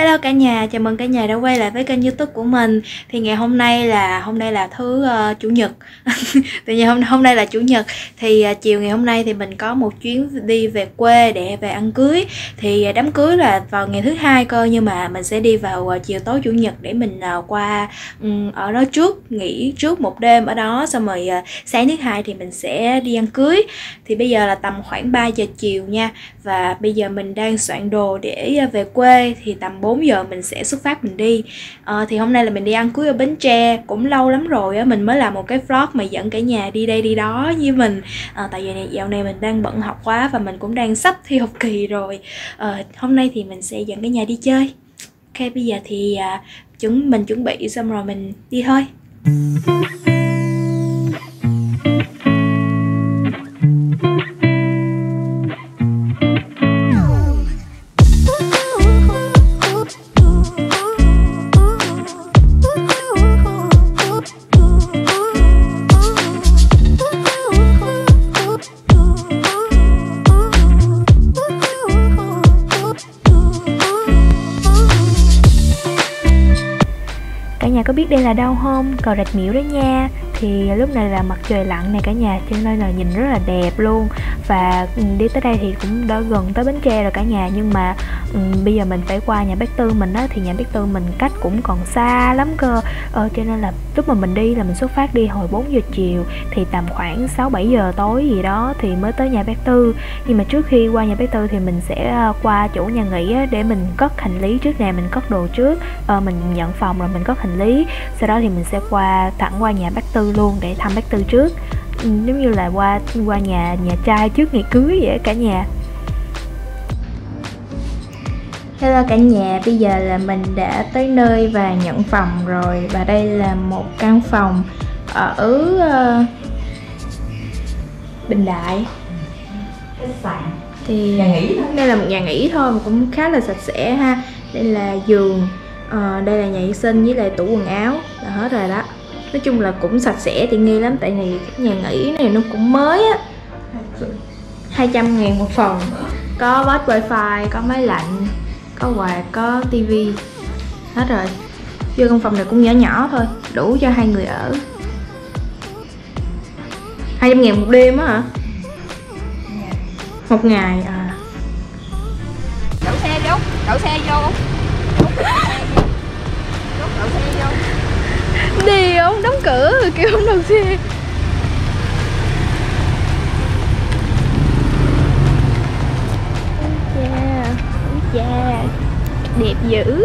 Hello cả nhà, chào mừng cả nhà đã quay lại với kênh YouTube của mình. Thì ngày hôm nay là thứ chủ nhật. Tự nhiên hôm nay là chủ nhật thì chiều ngày hôm nay thì mình có một chuyến đi về quê để về ăn cưới. Thì đám cưới là vào ngày thứ hai cơ, nhưng mà mình sẽ đi vào chiều tối chủ nhật để mình qua ở đó trước, nghỉ trước một đêm ở đó, xong rồi sáng thứ hai thì mình sẽ đi ăn cưới. Thì bây giờ là tầm khoảng 3 giờ chiều nha, và bây giờ mình đang soạn đồ để về quê. Thì tầm 4 giờ mình sẽ xuất phát mình đi. Thì hôm nay là mình đi ăn cưới ở Bến Tre. Cũng lâu lắm rồi á, mình mới làm một cái vlog mà dẫn cả nhà đi đây đi đó với mình. Tại vì dạo này mình đang bận học quá và mình cũng đang sắp thi học kỳ rồi. Hôm nay thì mình sẽ dẫn cả nhà đi chơi. Ok, bây giờ thì mình chuẩn bị xong rồi mình đi thôi. Cả nhà có biết đây là đâu không? Cầu Rạch Miễu đó nha. Thì lúc này là mặt trời lặn này cả nhà, cho nên là nhìn rất là đẹp luôn. Và đi tới đây thì cũng đã gần tới Bến Tre rồi cả nhà. Nhưng mà bây giờ mình phải qua nhà bác Tư mình á. Thì nhà bác Tư mình cách cũng còn xa lắm cơ. Cho nên là lúc mà mình đi là mình xuất phát đi hồi 4 giờ chiều. Thì tầm khoảng 6-7 giờ tối gì đó thì mới tới nhà bác Tư. Nhưng mà trước khi qua nhà bác Tư thì mình sẽ qua chỗ nhà nghỉ á, để mình cất hành lý trước nè. Mình cất đồ trước, mình nhận phòng rồi mình cất hành lý. Sau đó thì mình sẽ thẳng qua nhà bác Tư luôn để thăm bác Tư trước, giống như là qua nhà trai trước ngày cưới vậy cả nhà. Hello cả nhà, bây giờ là mình đã tới nơi và nhận phòng rồi. Và đây là một căn phòng ở Bình Đại. Thì nhà nghỉ thôi. Đây là một nhà nghỉ thôi mà cũng khá là sạch sẽ ha. Đây là giường, đây là nhà vệ sinh với lại tủ quần áo là hết rồi đó. Nói chung là cũng sạch sẽ tiện nghi lắm. Tại vì cái nhà nghỉ này nó cũng mới á. 200.000 một phòng. Có box wifi, có máy lạnh, có quạt, có tivi. Hết rồi. Vô căn phòng này cũng nhỏ nhỏ thôi, đủ cho 2 người ở. 200.000 một đêm á hả? Một ngày à. Đậu xe vô. Đậu xe vô. Đi không? Đóng cửa rồi kêu không đậu xe. Chà, đẹp dữ.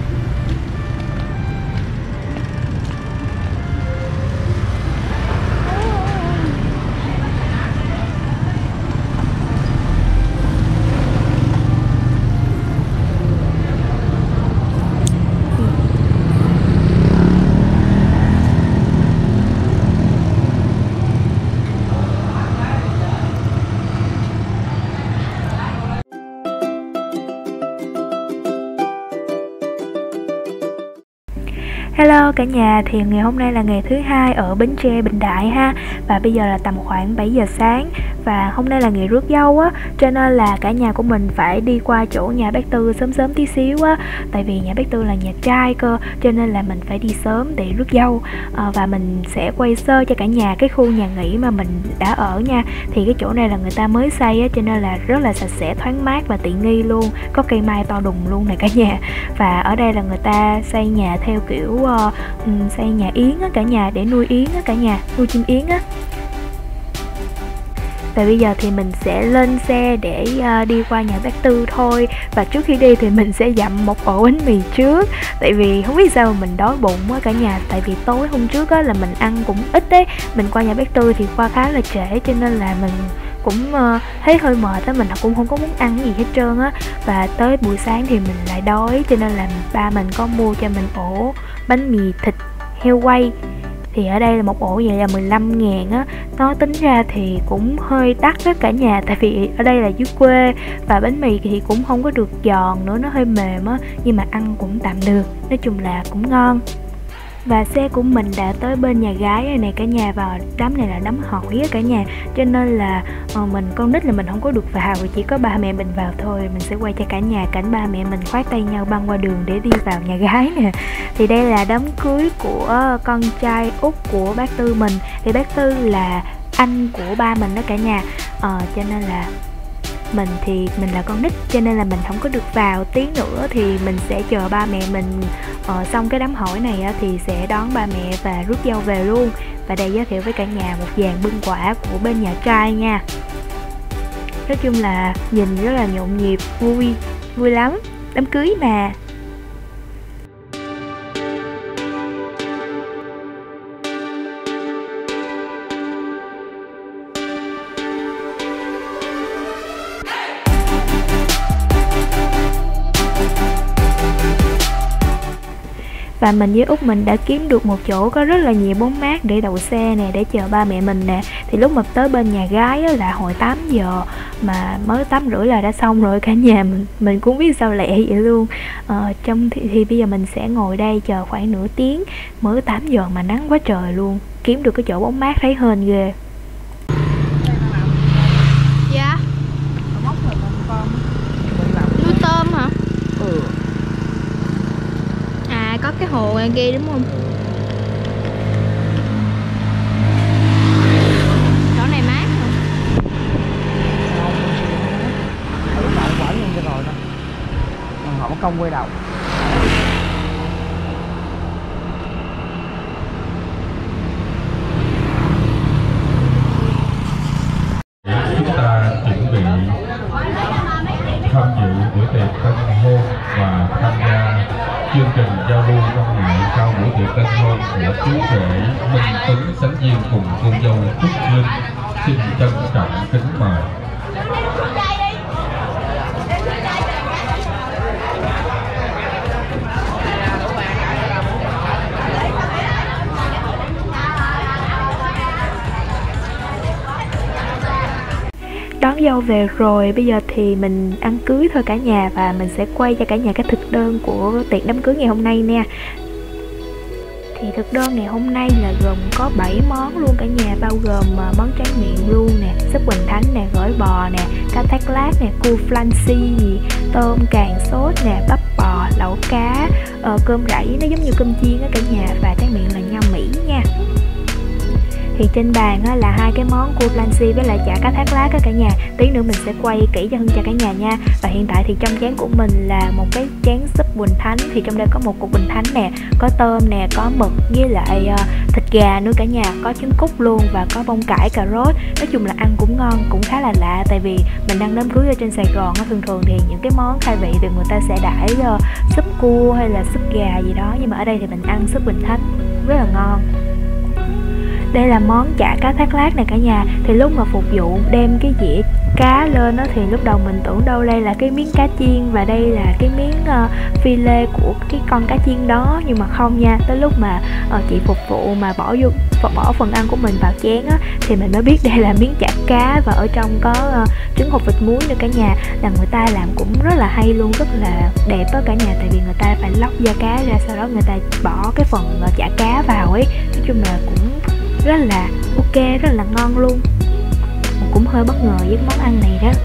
Hello cả nhà, thì ngày hôm nay là ngày thứ hai ở Bến Tre Bình Đại ha. Và bây giờ là tầm khoảng 7 giờ sáng. Và hôm nay là ngày rước dâu á, cho nên là cả nhà của mình phải đi qua chỗ nhà bác Tư sớm tí xíu á. Tại vì nhà bác Tư là nhà trai cơ, cho nên là mình phải đi sớm để rước dâu. Và mình sẽ quay sơ cho cả nhà cái khu nhà nghỉ mà mình đã ở nha. Thì cái chỗ này là người ta mới xây á, cho nên là rất là sạch sẽ, thoáng mát và tiện nghi luôn. Có cây mai to đùng luôn này cả nhà. Và ở đây là người ta xây nhà theo kiểu xây nhà yến á cả nhà, để nuôi yến á cả nhà, nuôi chim yến á. Và bây giờ thì mình sẽ lên xe để đi qua nhà bác Tư thôi. Và trước khi đi thì mình sẽ dặm một ổ bánh mì trước. Tại vì không biết sao mà mình đói bụng quá cả nhà. Tại vì tối hôm trước á là mình ăn cũng ít đấy. Mình qua nhà bác Tư thì qua khá là trễ, cho nên là mình cũng thấy hơi mệt á. Mình cũng không có muốn ăn cái gì hết trơn á. Và tới buổi sáng thì mình lại đói, cho nên là ba mình có mua cho mình ổ bánh mì thịt heo quay. Thì ở đây là một ổ vậy là 15.000 á. Nó tính ra thì cũng hơi đắt đó cả nhà. Tại vì ở đây là dưới quê. Và bánh mì thì cũng không có được giòn nữa, nó hơi mềm á. Nhưng mà ăn cũng tạm được, nói chung là cũng ngon. Và xe của mình đã tới bên nhà gái này cả nhà, và đám này là đám hỏi á cả nhà, cho nên là mình con nít là mình không có được vào, chỉ có ba mẹ mình vào thôi. Mình sẽ quay cho cả nhà cảnh ba mẹ mình khoác tay nhau băng qua đường để đi vào nhà gái nè. Thì đây là đám cưới của con trai út của bác Tư mình. Thì bác Tư là anh của ba mình đó cả nhà. Cho nên là mình là con nít cho nên là mình không có được vào. Tí nữa thì mình sẽ chờ ba mẹ mình xong cái đám hỏi này thì sẽ đón ba mẹ và rước dâu về luôn. Và đây giới thiệu với cả nhà một dàn bưng quả của bên nhà trai nha. Nói chung là nhìn rất là nhộn nhịp, vui lắm, đám cưới mà. Và mình với út mình đã kiếm được một chỗ có rất là nhiều bóng mát để đậu xe nè, để chờ ba mẹ mình nè. Thì lúc mà tới bên nhà gái là hồi 8 giờ mà mới 8 rưỡi là đã xong rồi cả nhà. Mình cũng biết sao lẹ vậy luôn. Thì bây giờ mình sẽ ngồi đây chờ khoảng nửa tiếng. Mới 8 giờ mà nắng quá trời luôn. Kiếm được cái chỗ bóng mát thấy hên ghê. Dạ. Nuôi tôm hả? Có cái hồ ngoài kia đúng không? Chỗ này mát không? Ở lúc nào quả luôn cho rồi đó. Họ có công quay đầu. Chúng ta chuẩn bị tham dự buổi tiệc tân hôn và tham gia chương trình giao lưu văn nghệ sau buổi tiệc tân hôn của chú rể Minh Tuấn Sánh Diên cùng cô dâu Trúc Linh. Xin trân trọng kính mời. Đón dâu về rồi, bây giờ thì mình ăn cưới thôi cả nhà. Và mình sẽ quay cho cả nhà cái thực đơn của tiệc đám cưới ngày hôm nay nha. Thì thực đơn ngày hôm nay là gồm có 7 món luôn cả nhà. Bao gồm món tráng miệng luôn nè, súp Quỳnh Thánh nè, gỏi bò nè, cá thác lát nè, cua flancy, tôm càng sốt nè, bắp bò, lẩu cá, cơm rảy, nó giống như cơm chiên á cả nhà. Và tráng miệng là nho Mỹ nha. Thì trên bàn là hai cái món cua flancy với lại chả cá thác lát á cả nhà. Tí nữa mình sẽ quay kỹ cho cả nhà nha. Và hiện tại thì trong chén của mình là một cái chén súp Quỳnh Thánh. Thì trong đây có một cục Quỳnh Thánh nè, có tôm nè, có mực với lại thịt gà nữa cả nhà, có trứng cút luôn và có bông cải, cà rốt. Nói chung là ăn cũng ngon, cũng khá là lạ. Tại vì mình đang đám cưới ở trên Sài Gòn á, thường thì những cái món khai vị thì người ta sẽ đãi súp cua hay là súp gà gì đó. Nhưng mà ở đây thì mình ăn súp Quỳnh Thánh rất là ngon. Đây là món chả cá thác lát này cả nhà. Thì lúc mà phục vụ đem cái dĩa cá lên đó thì lúc đầu mình tưởng đâu đây là cái miếng cá chiên và đây là cái miếng phi lê của cái con cá chiên đó. Nhưng mà không nha, tới lúc mà chị phục vụ mà bỏ phần ăn của mình vào chén á, thì mình mới biết đây là miếng chả cá. Và ở trong có trứng hột vịt muối nữa cả nhà. Là người ta làm cũng rất là hay luôn, rất là đẹp đó cả nhà. Tại vì người ta phải lóc da cá ra, sau đó người ta bỏ cái phần chả cá vào ấy. Nói chung là cũng rất là ok, rất là ngon luôn. Mình cũng hơi bất ngờ với món ăn này đó.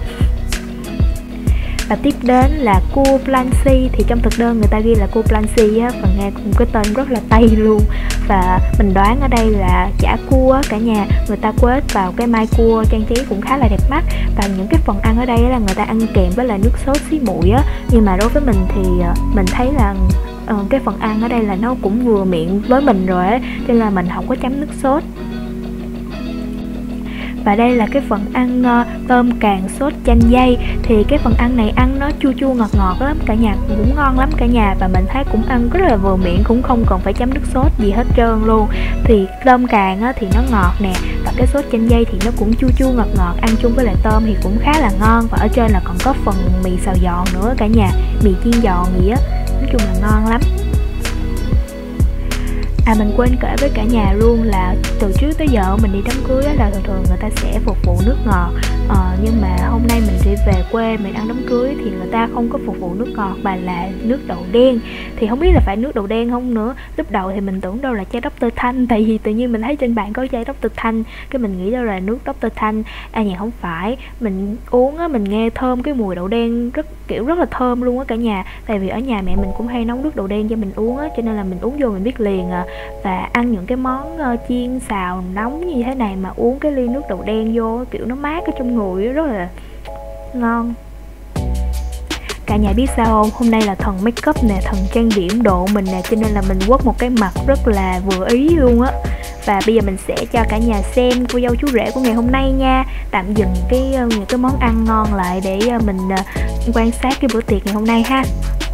Và tiếp đến là cua flancy. Thì trong thực đơn người ta ghi là cua flancy á, và nghe cũng cái tên rất là Tây luôn. Và mình đoán ở đây là chả cua á cả nhà. Người ta quết vào cái mai cua trang trí cũng khá là đẹp mắt. Và những cái phần ăn ở đây là người ta ăn kèm với là nước sốt xí muội á. Nhưng mà đối với mình thì mình thấy là cái phần ăn ở đây là nó cũng vừa miệng với mình rồi ấy, cho nên là mình không có chấm nước sốt. Và đây là cái phần ăn tôm càng sốt chanh dây. Thì cái phần ăn này ăn nó chua chua ngọt ngọt lắm cả nhà, cũng ngon lắm cả nhà. Và mình thấy cũng ăn rất là vừa miệng, cũng không cần phải chấm nước sốt gì hết trơn luôn. Thì tôm càng thì nó ngọt nè, và cái sốt chanh dây thì nó cũng chua chua ngọt ngọt, ăn chung với lại tôm thì cũng khá là ngon. Và ở trên là còn có phần mì xào giòn nữa cả nhà, mì chiên giòn gì á, nói chung là ngon lắm. Mình quên kể với cả nhà luôn là từ trước tới giờ mình đi đám cưới là thường người ta sẽ phục vụ nước ngọt Nhưng mà hôm nay mình đi về quê mình ăn đám cưới thì người ta không có phục vụ nước ngọt mà là nước đậu đen. Thì không biết là phải nước đậu đen không nữa. Lúc đầu thì mình tưởng đâu là chai Dr. Thanh, tại vì tự nhiên mình thấy trên bàn có chai Dr. Thanh, cái mình nghĩ đâu là nước Dr. Thanh. Nhạc không phải, mình uống á, mình nghe thơm cái mùi đậu đen rất là thơm luôn á cả nhà. Tại vì ở nhà mẹ mình cũng hay nấu nước đậu đen cho mình uống á, cho nên là mình uống vô mình biết liền à. Và ăn những cái món chiên xào nóng như thế này mà uống cái ly nước đậu đen vô kiểu nó mát ở trong người rất là ngon. Cả nhà biết sao không? Hôm nay là thần make up nè, thần trang điểm độ mình nè, cho nên là mình quất một cái mặt rất là vừa ý luôn á. Và bây giờ mình sẽ cho cả nhà xem cô dâu chú rể của ngày hôm nay nha. Tạm dừng những cái món ăn ngon lại để mình quan sát cái bữa tiệc ngày hôm nay ha.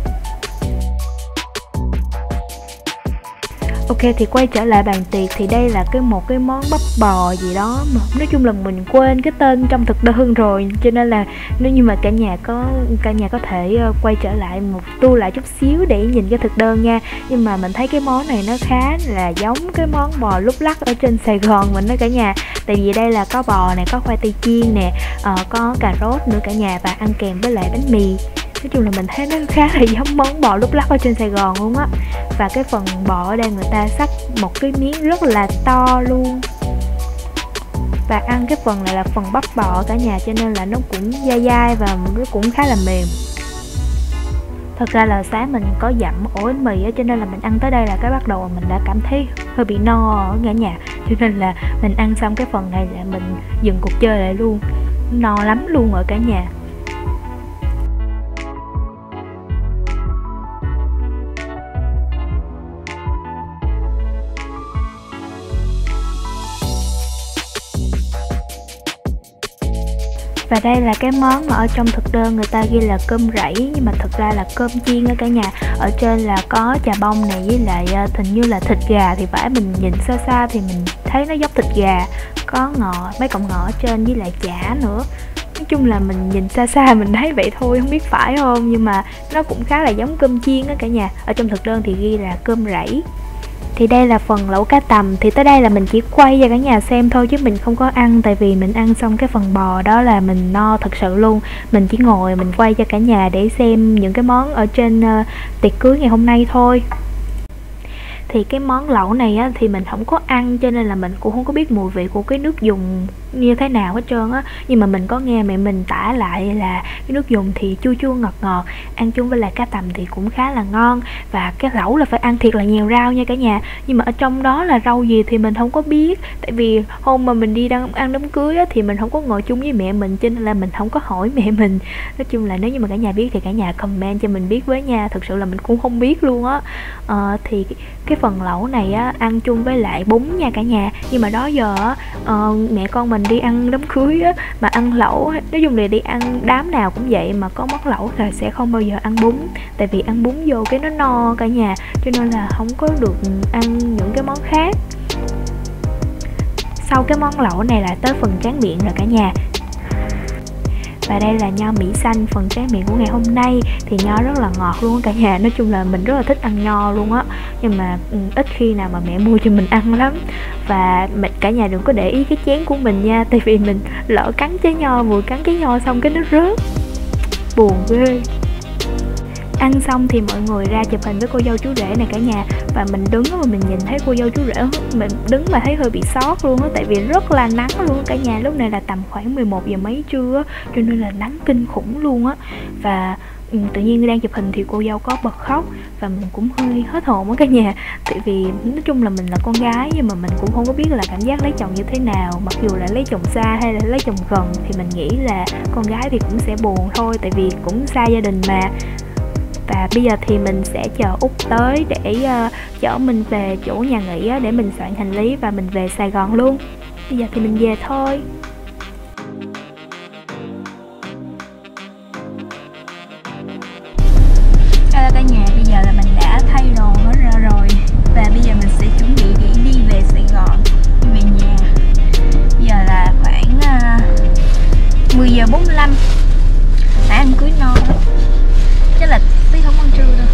Ok, thì quay trở lại bàn tiệc thì đây là một cái món bắp bò gì đó mà nói chung là mình quên cái tên trong thực đơn rồi, cho nên là nếu như mà cả nhà có thể quay trở lại tua lại chút xíu để nhìn cái thực đơn nha. Nhưng mà mình thấy cái món này nó khá là giống cái món bò lúc lắc ở trên Sài Gòn mình đó cả nhà. Tại vì đây là có bò này, có khoai tây chiên nè, có cà rốt nữa cả nhà, và ăn kèm với lại bánh mì. Nói chung là mình thấy nó khá là giống món bò lúc lắc ở trên Sài Gòn luôn á. Và cái phần bò ở đây người ta xắt một cái miếng rất là to luôn. Và ăn cái phần này là phần bắp bò cả nhà, cho nên là nó cũng dai dai và nó cũng khá là mềm. Thật ra là sáng mình có dặm ổ bánh mì á, cho nên là mình ăn tới đây là cái bắt đầu mình đã cảm thấy hơi bị no ở cả nhà. Cho nên là mình ăn xong cái phần này là mình dừng cuộc chơi lại luôn. No lắm luôn ở cả nhà. Và đây là cái món mà ở trong thực đơn người ta ghi là cơm rẫy, nhưng mà thực ra là cơm chiên ở cả nhà. Ở trên là có chà bông này với lại hình như là thịt gà thì phải, mình nhìn xa xa thì mình thấy nó giống thịt gà. Có mấy cọng ngò ở trên với lại chả nữa. Nói chung là mình nhìn xa xa mình thấy vậy thôi, không biết phải không, nhưng mà nó cũng khá là giống cơm chiên á cả nhà. Ở trong thực đơn thì ghi là cơm rẫy. Thì đây là phần lẩu cá tầm. Thì tới đây là mình chỉ quay cho cả nhà xem thôi chứ mình không có ăn. Tại vì mình ăn xong cái phần bò đó là mình no thật sự luôn. Mình chỉ ngồi mình quay cho cả nhà để xem những cái món ở trên tiệc cưới ngày hôm nay thôi. Thì cái món lẩu này á, thì mình không có ăn cho nên là mình cũng không có biết mùi vị của cái nước dùng như thế nào hết trơn á. Nhưng mà mình có nghe mẹ mình tả lại là cái nước dùng thì chua chua ngọt ngọt, ăn chung với lại cá tầm thì cũng khá là ngon. Và cái lẩu là phải ăn thiệt là nhiều rau nha cả nhà. Nhưng mà ở trong đó là rau gì thì mình không có biết. Tại vì hôm mà mình đi ăn đám cưới á, thì mình không có ngồi chung với mẹ mình, cho nên là mình không có hỏi mẹ mình. Nói chung là nếu như mà cả nhà biết thì cả nhà comment cho mình biết với nha. Thực sự là mình cũng không biết luôn á. Thì cái phần lẩu này á, ăn chung với lại bún nha cả nhà. Nhưng mà đó giờ á, mẹ con mình đi ăn đám cưới á, mà ăn lẩu, nói chung là đi ăn đám nào cũng vậy, mà có món lẩu là sẽ không bao giờ ăn bún. Tại vì ăn bún vô cái nó no cả nhà, cho nên là không có được ăn những cái món khác. Sau cái món lẩu này là tới phần tráng miệng rồi cả nhà. Và đây là nho mỹ xanh, phần tráng miệng của ngày hôm nay. Thì nho rất là ngọt luôn cả nhà. Nói chung là mình rất là thích ăn nho luôn á. Nhưng mà ít khi nào mà mẹ mua cho mình ăn lắm. Và cả nhà đừng có để ý cái chén của mình nha. Tại vì mình lỡ cắn trái nho, vừa cắn trái nho xong cái nó rớt. Buồn ghê. Ăn xong thì mọi người ra chụp hình với cô dâu chú rể này cả nhà. Và mình đứng mà mình nhìn thấy cô dâu chú rể, mình đứng mà thấy hơi bị sót luôn á. Tại vì rất là nắng luôn cả nhà. Lúc này là tầm khoảng 11 giờ mấy trưa, cho nên là nắng kinh khủng luôn á. Và tự nhiên đang chụp hình thì cô dâu có bật khóc. Và mình cũng hơi hết hồn á cả nhà. Tại vì nói chung là mình là con gái, nhưng mà mình cũng không có biết là cảm giác lấy chồng như thế nào. Mặc dù là lấy chồng xa hay là lấy chồng gần thì mình nghĩ là con gái thì cũng sẽ buồn thôi. Tại vì cũng xa gia đình mà. Và bây giờ thì mình sẽ chờ Út tới để chở mình về chỗ nhà nghỉ để mình soạn hành lý và mình về Sài Gòn luôn. Bây giờ thì mình về thôi. Hello cả nhà, bây giờ là mình đã thay đồ hết ra rồi. Và bây giờ mình sẽ chuẩn bị để đi về Sài Gòn, đi về nhà. Bây giờ là khoảng 10 giờ 45. Đã ăn cưới no lắm. Chắc là tí không ăn trưa đâu.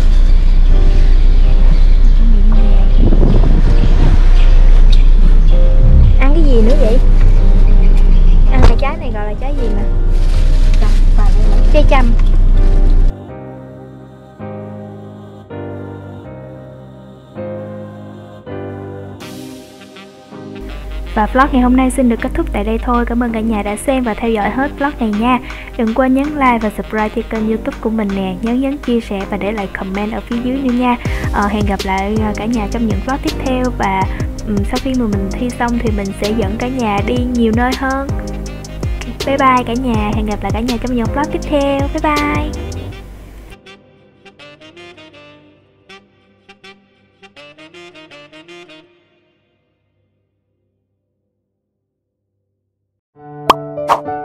Ăn cái gì nữa vậy? Ăn cái trái này gọi là trái gì mà trái chăm. Và vlog ngày hôm nay xin được kết thúc tại đây thôi. Cảm ơn cả nhà đã xem và theo dõi hết vlog này nha. Đừng quên nhấn like và subscribe cho kênh YouTube của mình nè. Nhấn chia sẻ và để lại comment ở phía dưới nữa nha. Hẹn gặp lại cả nhà trong những vlog tiếp theo. Và sau khi mà mình thi xong thì mình sẽ dẫn cả nhà đi nhiều nơi hơn. Bye bye cả nhà. Hẹn gặp lại cả nhà trong những vlog tiếp theo. Bye bye.